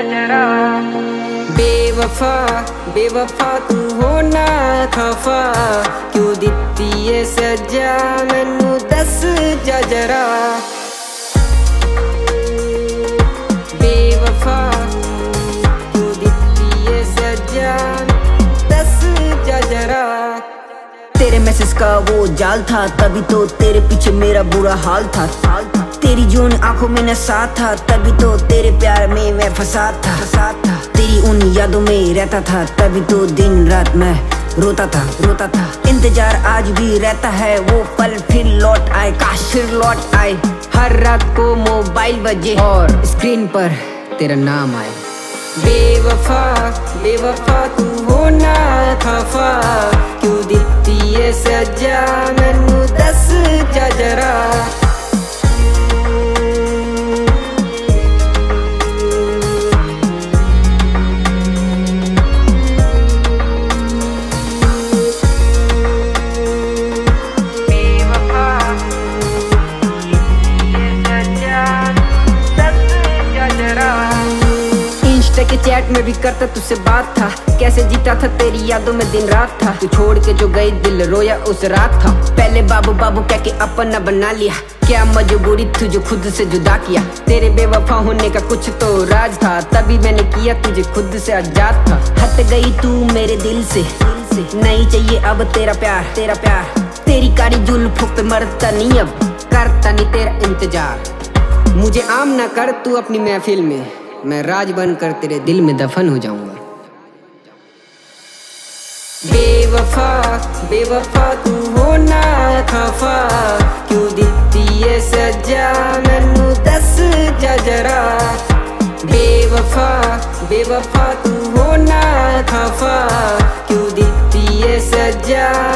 जरा। बेवफा बेवफा तू होना खफा, क्यों दित्ती है सजा मैनू दस जा जरा। बेवफा क्यों दित्ती है सजा दस जा जरा। तेरे मैसेज का वो जाल था, तभी तो तेरे पीछे मेरा बुरा हाल था। तेरी जो आंखों में नशा था, तभी तो तेरे प्यार में मैं फंसा था। तेरी उन यादों में रहता था, तभी तो दिन रात मैं रोता था। इंतजार आज भी रहता है, वो पल फिर लौट आए, काश फिर लौट आए। हर रात को मोबाइल बजे और स्क्रीन पर तेरा नाम आए। बेवफा बेवफा तू होना खफा, क्यों दित्ती है सजा मैनू दस जा जरा। के चैट में भी करता तुझसे बात था, कैसे जीता था तेरी यादों में दिन रात था। तू छोड़ के जो गई दिल रोया उस रात था। पहले बाबू बाबू कह के अपना बना लिया, क्या मजबूरी थी जो खुद से जुदा किया। तेरे बेवफा होने का कुछ तो राज था, तभी मैंने किया तुझे खुद से आजाद था। हट गई तू मेरे दिल से, नहीं चाहिए अब तेरा प्यार। तेरी कारी जुल्फों पे मरता नहीं अब, करता नहीं तेरा इंतजार। मुझे आम ना कर तू अपनी महफिल में, मैं राज बनकर तेरे दिल में दफन हो जाऊंगा। बेवफा बेवफा तू होना खफा, क्यों दित्ती है सजा मैनू दस जा जरा। बेवफा बेवफा तू होना खफा, क्यों दित्ती है सजा